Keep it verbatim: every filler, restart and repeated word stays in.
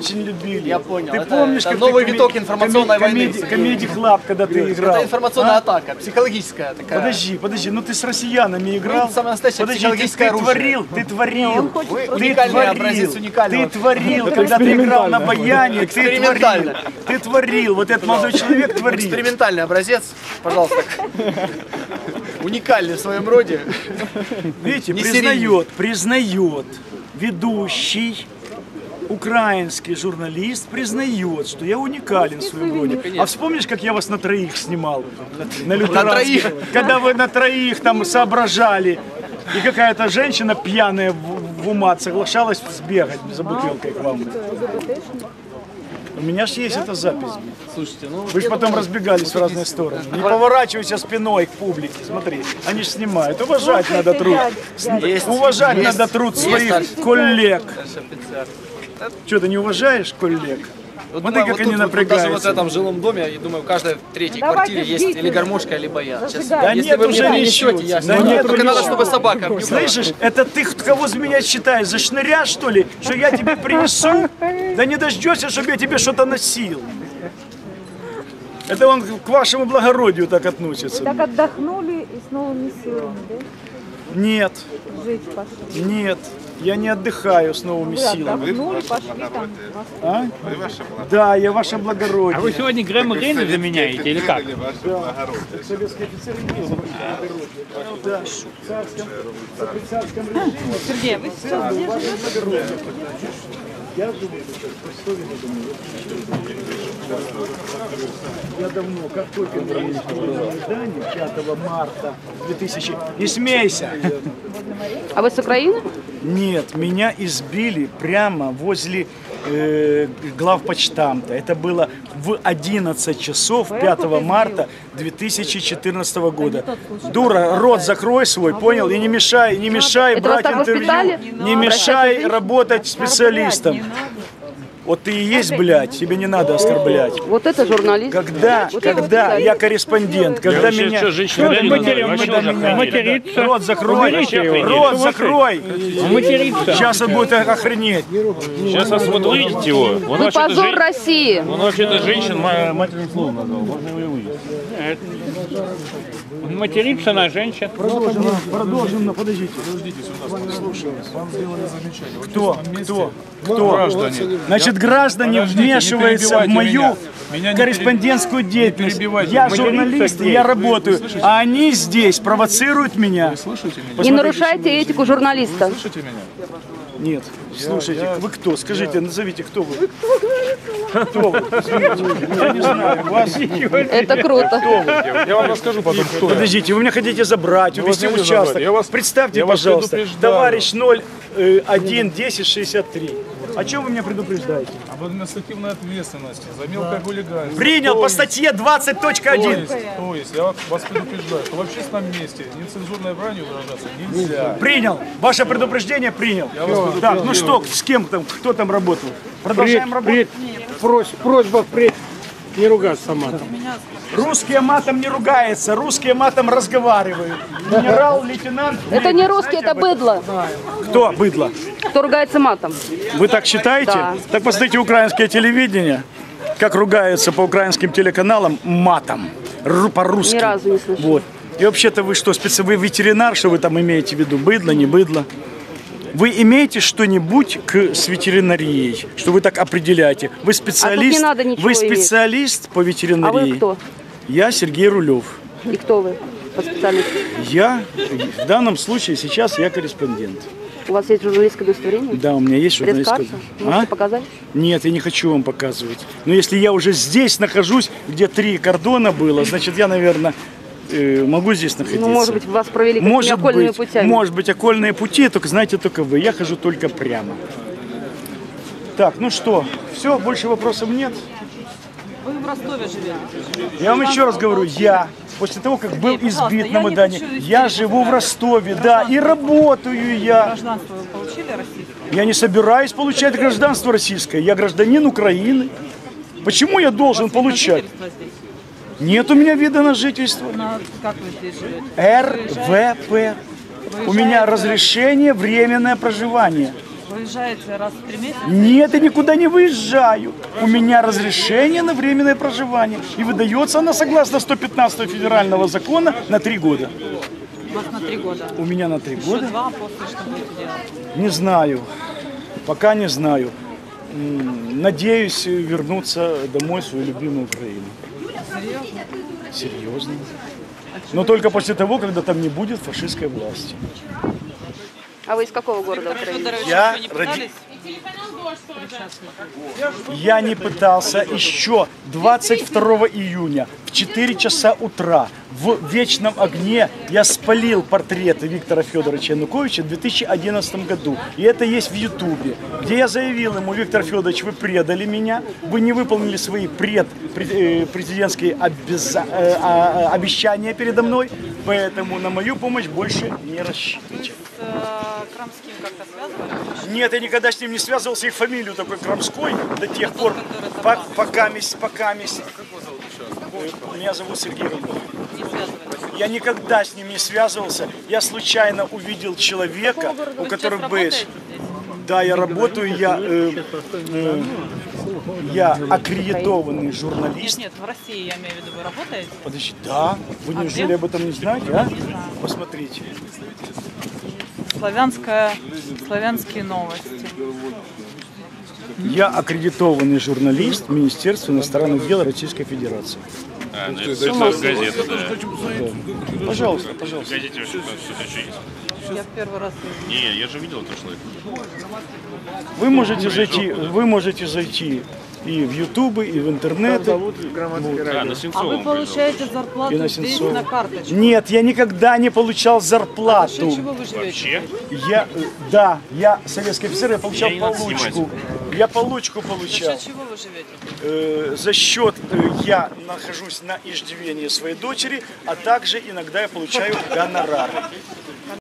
очень любили. Я понял. Ты это, помнишь, это как новый ты виток информационной войны. Комедий Клаб, когда ты играл. Это информационная а? атака, психологическая такая. Подожди, подожди, ну ты с россиянами играл. Это самое настоящее подожди, психологическое ты, ты творил, ты творил. Вы ты уникальный творил, образец уникального. Ты творил, когда ты играл на баяне, ты творил. Ты творил, вот этот молодой человек творил. Экспериментальный образец, пожалуйста. Уникальный в своем роде. Видите, признает, признает ведущий. Украинский журналист признает, что я уникален в своем роде. А вспомнишь, как я вас на троих снимал? На, на троих? Когда вы на троих там соображали, и какая-то женщина пьяная в, в умат соглашалась сбегать за бутылкой к вам. У меня же есть эта запись. Слушайте, ну... Вы же потом разбегались в разные стороны. Не поворачивайся спиной к публике, смотри. Они же снимают. Уважать надо труд. Есть, Уважать есть, надо труд есть, своих есть. коллег. Что, ты не уважаешь коллег? Вот, Смотри, думаю, как вот они тут, напрягаются. Даже вот в этом жилом доме, я думаю, в каждой третьей Давайте квартире есть ждите. или гармошка, либо я. Честно. Да Если нет, вы уже мне не принесете, щут. я Да сниму. нет, Только уже надо, не чтобы щут. собака обнюхала. Слышишь, это ты кого за меня считаешь? За шныря, что ли? Что я тебе принесу? Да не дождешься, чтобы я тебе что-то носил. Это он к вашему благородию так относится. Так отдохнули и с новыми силами, да? Нет, Жить пошли. нет, я не отдыхаю с новыми Вы силами. отдохнули, пошли там. А? Да, я ваше благородие. А вы сегодня Грэма Рейна заменяете или как? Советский офицер ездил. Да, в царском, в царском режиме. Сергей, вы сейчас где живете? Я живу в Ростове на Дону. Я давно, как только я приехал в здание пятого марта две тысячи... Не смейся! А вы с Украины? Нет, меня избили прямо возле э, главпочтамта. Это было в одиннадцать часов пятого марта две тысячи четырнадцатого года. Дура, рот закрой свой, понял? И не мешай, не мешай Это вас брать так интервью, воспитали? не мешай работать специалистом. Вот ты и есть, блядь, тебе не надо оскорблять. Вот это журналист. Когда, Вот это когда специалист. я корреспондент, когда вообще, меня... что, женщина, Когда да, меня- матери- когда матери- меня- материться. Рот закрой, Уберите его. рот Что закрой. Материться. Сейчас он будет охренеть. Сейчас вас вот увидите его. Он Вы вообще-то позор жен- России. Он вообще-то женщин ма- матерным словом назвал. Можно его и увидеть. Он матерится на женщин. Продолжим, продолжим, подождите. Кто? Кто? Кто? Граждане. Значит, граждане Подождите, не вмешиваются в перебивайте мою меня. Меня не корреспондентскую деятельность. перебивайте. Я Вы журналист, и здесь. я работаю. А они здесь провоцируют меня. Слышите меня? Не нарушайте этику журналиста. Слышите меня? Нет, слушайте, вы кто? Скажите, назовите, кто вы? Кто вы? Извините, я не знаю, вас... Это круто. Я вам расскажу потом, кто я. Подождите, вы меня хотите забрать, вас увезти не в буду участок. забрать. Я вас- Представьте, я вас пожалуйста, предупреждаю. товарищ ноль один десять шестьдесят три. О чем вы меня предупреждаете? Об административной ответственности за мелкое хулиганство. Принял То по есть- статье двадцать точка То один. есть, то есть, я вас предупреждаю, что в общественном месте нецензурной бранью выражаться нельзя. Принял. Ваше предупреждение принял. Так, ну что, с кем там, кто там работал? Продолжаем работать. Просьба впредь не ругаться матом. Русские матом не ругаются, русские матом разговаривают. Генерал-лейтенант... Это не русский, это быдло. Кто быдло? Кто ругается матом. Вы так считаете? Да. Так посмотрите украинское телевидение, как ругаются по украинским телеканалам матом, ру- по-русски. Ни разу не слышала. Вот. И вообще-то вы что, специ... вы ветеринар, что вы там имеете в виду? Быдло, не быдло? Вы имеете что-нибудь к с ветеринарией, что вы так определяете? Вы специалист? не надо ничего вы иметь. специалист по ветеринарии? А вы кто? Я Сергей Рулев. И кто вы по специальности? Я в данном случае сейчас я корреспондент. У вас есть журналистское удостоверение? Да, у меня есть журналистское. Пресс-карта? Можете показать? Нет, я не хочу вам показывать. Но если я уже здесь нахожусь, где три кордона было, значит, я, наверное, э, могу здесь находиться. Ну, может быть, вас провели какими-то Может окольными быть, путями. Может быть, окольные пути, только знаете только вы. Я хожу только прямо. Так, ну что, все, больше вопросов нет. Вы в Ростове живете? Я вам еще раз говорю, я, после того, как был избит на я не Майдане, хочу я истерить, живу в да. Ростове, да, и работаю я. Гражданство вы получили российское? Я не собираюсь получать гражданство российское. Я гражданин Украины. Почему я должен У вас вид на получать? жительство здесь? Нет у меня вида на жительство. На- Как вы здесь живете? эр вэ пэ. У меня Выезжаете- разрешение временное проживание. выезжаете раз в три месяца? Нет, я никуда не выезжаю. У меня разрешение на временное проживание. И выдается она согласно сто пятнадцатого федерального закона на три года. У вас на три года. У меня на три Еще года. два, а после что будете делать? Не знаю. Пока не знаю. М, Надеюсь вернуться домой в свою любимую Украину. Серьезно? Серьезно. Но только после того, когда там не будет фашистской власти. А вы из какого города Виктор Украины? Федорович, Я вы не роди- пытались? Я не пытался еще двадцать второго июня в четыре часа утра в вечном огне я спалил портреты Виктора Федоровича Януковича в две тысячи одиннадцатом году. И это есть в Ютубе, где я заявил ему: Виктор Федорович, вы предали меня, вы не выполнили свои пред, пред- э, президентские обяза- э, а- а- обещания передо мной, поэтому на мою помощь больше не рассчитывайте. С э, Крамским как-то связывались? Нет, я никогда с ним не связывался, и фамилию такой Крамской до тех пор, по- пока месть, пока месть. Э, Меня зовут Сергей Рудов. Не связывались? Я никогда с ним не связывался. Я случайно увидел человека, у Вы которого сейчас бэдж. работаете здесь? Да, я работаю, я, э, э, я аккредитованный Нет, журналист. нет, в России, я имею в виду, вы работаете? Подожди, да? Вы А неужели где? об этом не знаете, а? Не знаю. Посмотрите. Славянская, славянские новости. Я аккредитованный журналист Министерства иностранных дел Российской Федерации. А, ну это, это газета, да. Пожалуйста, В пожалуйста. газете вообще что-то еще есть. Я в первый раз вижу. Не, я же видел это человек. Вы можете зайти, вы можете зайти и в Ютубы, и в интернеты. А, на А вы Сенцовом получаете И зарплату на здесь Сенцовом. на карточку? Нет, я никогда не получал А за зарплату. счет чего вы живете? Вообще? Я, э, да, я советский офицер, я получал Я не надо получку. Я получку За получал. счет чего вы живете? Э, за счет э, я нахожусь на иждивении своей дочери, а также иногда я получаю гонорары.